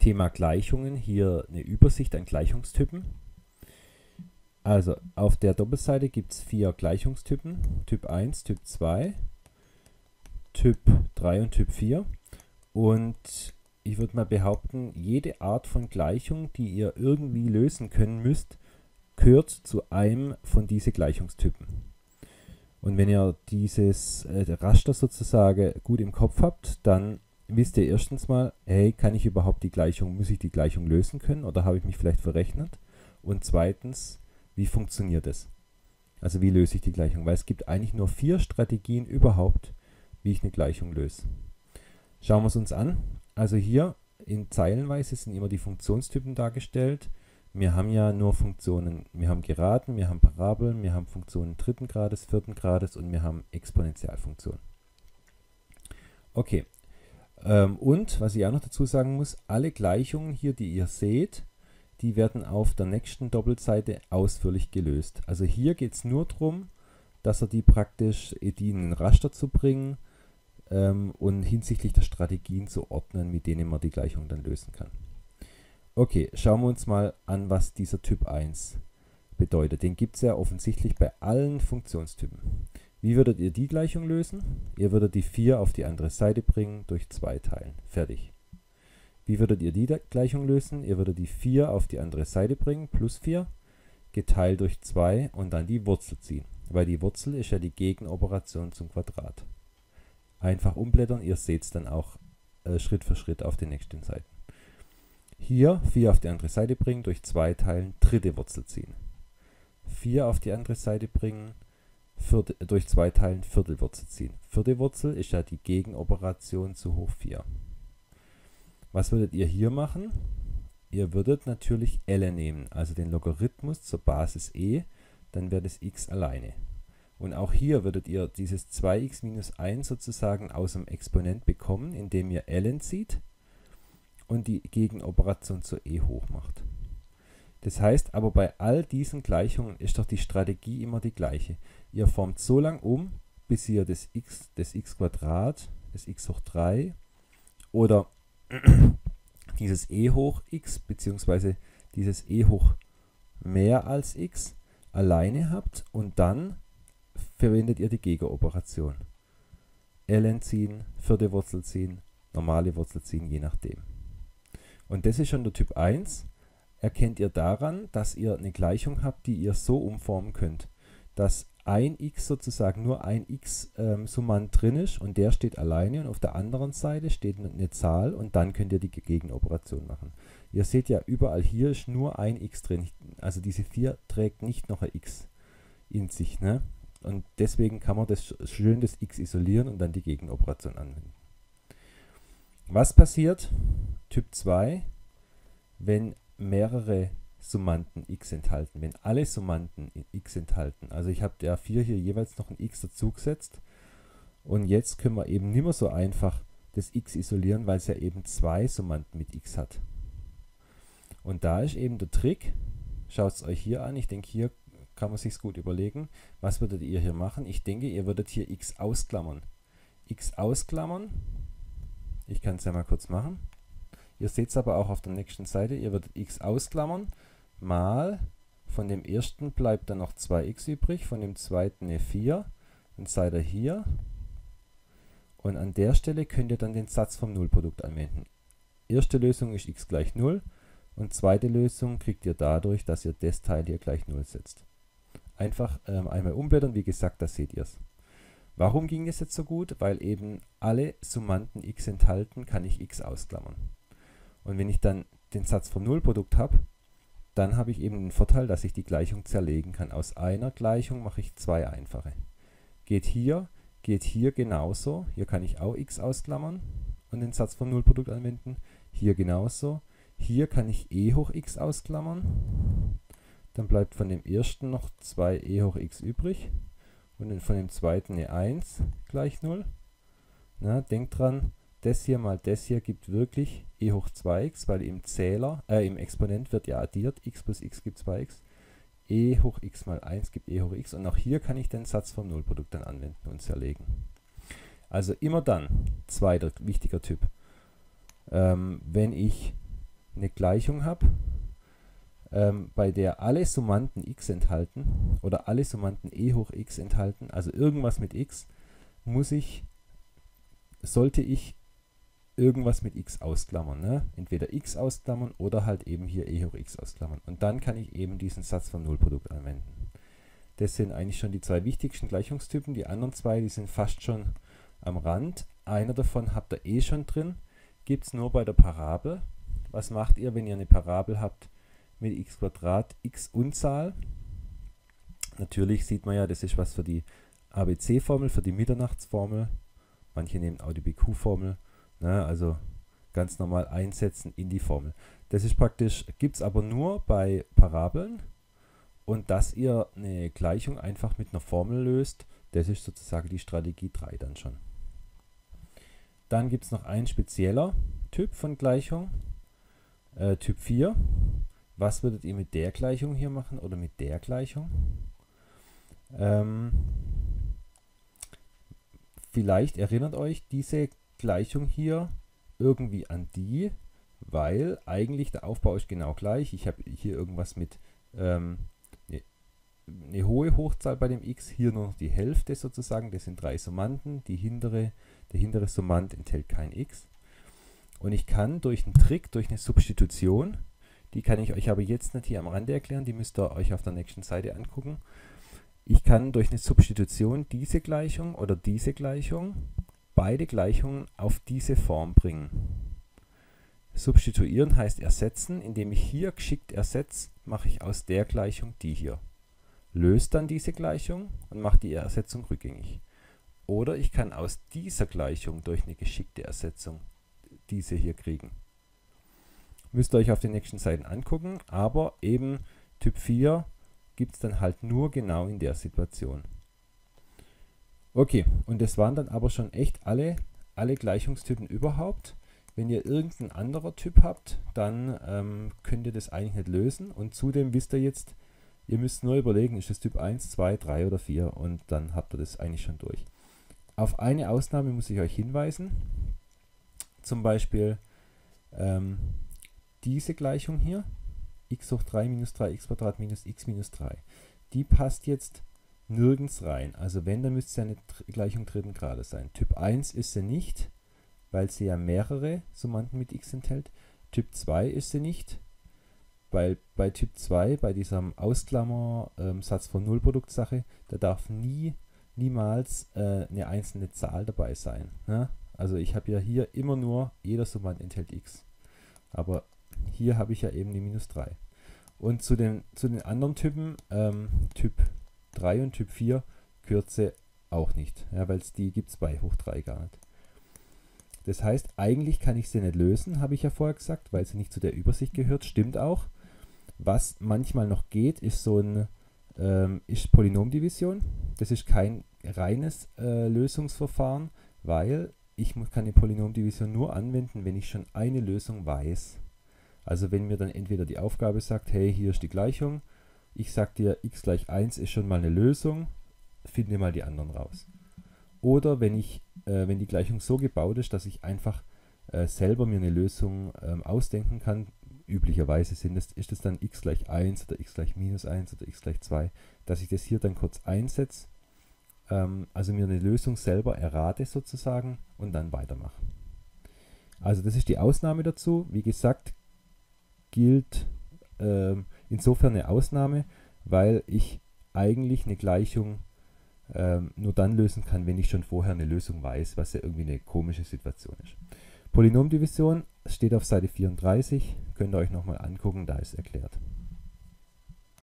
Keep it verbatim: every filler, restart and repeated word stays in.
Thema Gleichungen hier eine Übersicht an Gleichungstypen. Also auf der Doppelseite gibt es vier Gleichungstypen, Typ eins, Typ zwei, Typ drei und Typ vier. Und ich würde mal behaupten, jede Art von Gleichung, die ihr irgendwie lösen können müsst, gehört zu einem von diesen Gleichungstypen. Und wenn ihr dieses äh, Raster sozusagen gut im Kopf habt, dann wisst ihr erstens mal, hey, kann ich überhaupt die Gleichung, muss ich die Gleichung lösen können oder habe ich mich vielleicht verrechnet? Und zweitens, wie funktioniert es? Also wie löse ich die Gleichung? Weil es gibt eigentlich nur vier Strategien überhaupt, wie ich eine Gleichung löse. Schauen wir es uns an. Also hier in Zeilenweise sind immer die Funktionstypen dargestellt. Wir haben ja nur Funktionen, wir haben Geraden, wir haben Parabeln, wir haben Funktionen dritten Grades, vierten Grades und wir haben Exponentialfunktionen. Okay, ähm, und was ich auch noch dazu sagen muss, alle Gleichungen hier, die ihr seht, die werden auf der nächsten Doppelseite ausführlich gelöst. Also hier geht es nur darum, dass er die praktisch die in ein Raster zu bringen ähm, und hinsichtlich der Strategien zu ordnen, mit denen man die Gleichung dann lösen kann. Okay, schauen wir uns mal an, was dieser Typ eins bedeutet. Den gibt es ja offensichtlich bei allen Funktionstypen. Wie würdet ihr die Gleichung lösen? Ihr würdet die vier auf die andere Seite bringen, durch zwei teilen. Fertig. Wie würdet ihr die Gleichung lösen? Ihr würdet die vier auf die andere Seite bringen, plus vier, geteilt durch zwei und dann die Wurzel ziehen. Weil die Wurzel ist ja die Gegenoperation zum Quadrat. Einfach umblättern, ihr seht es dann auch äh, Schritt für Schritt auf den nächsten Seiten. Hier vier auf die andere Seite bringen, durch zwei teilen, dritte Wurzel ziehen. vier auf die andere Seite bringen, vierte, durch zwei teilen, vierte Wurzel ziehen. Vierte Wurzel ist ja die Gegenoperation zu hoch vier. Was würdet ihr hier machen? Ihr würdet natürlich ln nehmen, also den Logarithmus zur Basis e, dann wäre das x alleine. Und auch hier würdet ihr dieses zwei x minus eins sozusagen aus dem Exponent bekommen, indem ihr ln zieht und die Gegenoperation zur e hoch macht. Das heißt aber, bei all diesen Gleichungen ist doch die Strategie immer die gleiche. Ihr formt so lang um, bis ihr das x, das x Quadrat, das x hoch drei oder dieses e hoch x bzw. dieses e hoch mehr als x alleine habt und dann verwendet ihr die Gegenoperation. ln ziehen, vierte Wurzel ziehen, normale Wurzel ziehen, je nachdem. Und das ist schon der Typ eins. Erkennt ihr daran, dass ihr eine Gleichung habt, die ihr so umformen könnt, dass ein x sozusagen nur ein x ähm, Summand drin ist und der steht alleine und auf der anderen Seite steht eine Zahl und dann könnt ihr die Gegenoperation machen. Ihr seht ja überall hier ist nur ein x drin, also diese vier trägt nicht noch ein x in sich, ne? Und deswegen kann man das schön das x isolieren und dann die Gegenoperation anwenden. Was passiert? Typ zwei, wenn mehrere Summanden x enthalten, wenn alle Summanden x enthalten. Also ich habe der vier hier jeweils noch ein x dazu gesetzt und jetzt können wir eben nicht mehr so einfach das x isolieren, weil es ja eben zwei Summanden mit x hat. Und da ist eben der Trick, schaut es euch hier an, ich denke hier kann man sich gut überlegen, was würdet ihr hier machen? Ich denke, ihr würdet hier x ausklammern. X ausklammern, ich kann es ja mal kurz machen. Ihr seht es aber auch auf der nächsten Seite, ihr würdet x ausklammern, mal von dem ersten bleibt dann noch zwei x übrig, von dem zweiten eine vier, dann seid ihr hier und an der Stelle könnt ihr dann den Satz vom Nullprodukt anwenden. Erste Lösung ist x gleich null und zweite Lösung kriegt ihr dadurch, dass ihr das Teil hier gleich null setzt. Einfach ähm, einmal umblättern, wie gesagt, da seht ihr es. Warum ging es jetzt so gut? Weil eben alle Summanden x enthalten, kann ich x ausklammern. Und wenn ich dann den Satz vom Nullprodukt habe, dann habe ich eben den Vorteil, dass ich die Gleichung zerlegen kann. Aus einer Gleichung mache ich zwei einfache. Geht hier, geht hier genauso. Hier kann ich auch x ausklammern und den Satz vom Nullprodukt anwenden. Hier genauso. Hier kann ich e hoch x ausklammern. Dann bleibt von dem ersten noch zwei e hoch x übrig. Und von dem zweiten eine eins gleich null. Na, denkt dran, das hier mal das hier gibt wirklich e hoch zwei x, weil im Zähler, äh, im Exponent wird ja addiert, x plus x gibt zwei x. E hoch x mal eins gibt e hoch x. Und auch hier kann ich den Satz vom Nullprodukt dann anwenden und zerlegen. Also immer dann, zweiter wichtiger Typ, ähm, wenn ich eine Gleichung habe, ähm, bei der alle Summanden x enthalten oder alle Summanden e hoch x enthalten, also irgendwas mit x, muss ich, sollte ich irgendwas mit x ausklammern. Ne? Entweder x ausklammern oder halt eben hier e hoch x ausklammern. Und dann kann ich eben diesen Satz vom Nullprodukt anwenden. Das sind eigentlich schon die zwei wichtigsten Gleichungstypen. Die anderen zwei, die sind fast schon am Rand. Einer davon habt ihr eh schon drin. Gibt es nur bei der Parabel. Was macht ihr, wenn ihr eine Parabel habt mit x Quadrat, x Unzahl? Natürlich sieht man ja, das ist was für die A B C-Formel, für die Mitternachtsformel. Manche nehmen auch die B Q-Formel. Ne, also ganz normal einsetzen in die Formel. Das ist praktisch, gibt es aber nur bei Parabeln, und dass ihr eine Gleichung einfach mit einer Formel löst, das ist sozusagen die Strategie drei dann schon. Dann gibt es noch ein spezieller Typ von Gleichung, äh, Typ vier. Was würdet ihr mit der Gleichung hier machen oder mit der Gleichung? Ähm, vielleicht erinnert euch diese Gleichung hier irgendwie an die, weil eigentlich der Aufbau ist genau gleich. Ich habe hier irgendwas mit ähm, eine, eine hohe Hochzahl bei dem x, hier nur noch die Hälfte sozusagen, das sind drei Summanden, die hintere, der hintere Summand enthält kein x. Und ich kann durch einen Trick, durch eine Substitution, die kann ich euch aber jetzt nicht hier am Rande erklären, die müsst ihr euch auf der nächsten Seite angucken. Ich kann durch eine Substitution diese Gleichung oder diese Gleichung, beide Gleichungen auf diese Form bringen. Substituieren heißt ersetzen. Indem ich hier geschickt ersetze, mache ich aus der Gleichung die hier. Löse dann diese Gleichung und mache die Ersetzung rückgängig. Oder ich kann aus dieser Gleichung durch eine geschickte Ersetzung diese hier kriegen. Müsst ihr euch auf den nächsten Seiten angucken, aber eben Typ vier gibt es dann halt nur genau in der Situation. Okay, und das waren dann aber schon echt alle, alle Gleichungstypen überhaupt. Wenn ihr irgendeinen anderen Typ habt, dann ähm, könnt ihr das eigentlich nicht lösen. Und zudem wisst ihr jetzt, ihr müsst nur überlegen, ist das Typ eins, zwei, drei oder vier, und dann habt ihr das eigentlich schon durch. Auf eine Ausnahme muss ich euch hinweisen. Zum Beispiel ähm, diese Gleichung hier, x hoch drei minus drei x Quadrat minus x minus drei. Die passt jetzt nirgends rein. Also wenn, dann müsste es eine Gleichung dritten Grades sein. Typ eins ist sie nicht, weil sie ja mehrere Summanden mit x enthält. Typ zwei ist sie nicht, weil bei Typ zwei, bei diesem Ausklammer-Satz von Nullproduktsache, da darf nie, niemals äh, eine einzelne Zahl dabei sein. Ne? Also ich habe ja hier immer nur, jeder Summand enthält x. Aber hier habe ich ja eben die minus drei. Und zu den, zu den anderen Typen, ähm, Typ drei und Typ vier, Kürze auch nicht, ja, weil die gibt es bei hoch drei gar nicht. Das heißt, eigentlich kann ich sie nicht lösen, habe ich ja vorher gesagt, weil sie nicht zu der Übersicht gehört, stimmt auch. Was manchmal noch geht, ist so ein ähm, ist Polynomdivision. Das ist kein reines äh, Lösungsverfahren, weil ich kann die Polynomdivision nur anwenden, wenn ich schon eine Lösung weiß. Also wenn mir dann entweder die Aufgabe sagt, hey, hier ist die Gleichung, ich sage dir, x gleich eins ist schon mal eine Lösung, finde mal die anderen raus. Oder wenn, ich, äh, wenn die Gleichung so gebaut ist, dass ich einfach äh, selber mir eine Lösung ähm, ausdenken kann, üblicherweise sind das, ist es dann x gleich eins oder x gleich minus eins oder x gleich zwei, dass ich das hier dann kurz einsetze, ähm, also mir eine Lösung selber errate sozusagen und dann weitermache. Also das ist die Ausnahme dazu. Wie gesagt, gilt ähm, insofern eine Ausnahme, weil ich eigentlich eine Gleichung ähm, nur dann lösen kann, wenn ich schon vorher eine Lösung weiß, was ja irgendwie eine komische Situation ist. Polynomdivision steht auf Seite vierunddreißig, könnt ihr euch nochmal angucken, da ist erklärt.